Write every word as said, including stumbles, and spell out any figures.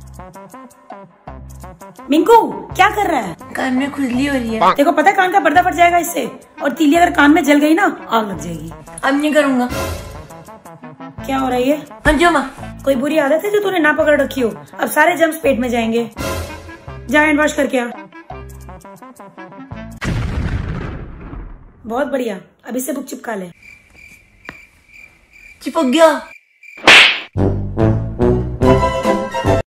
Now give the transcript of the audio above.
मिंकू क्या कर रहा है? कान में खुजली हो रही है। देखो पता है कान का पर्दा फट जाएगा इससे, और तीली अगर कान में जल गई ना आग लग जाएगी। अब नहीं करूँगा। क्या हो रहा है ये? अंजुमा, कोई बुरी आदत है जो तूने ना पकड़ रखी हो? अब सारे जम्स पेट में जाएंगे। जा हैंड वॉश करके आ। बहुत बढ़िया, अब इससे बुक चिपका ले। चिपक गया।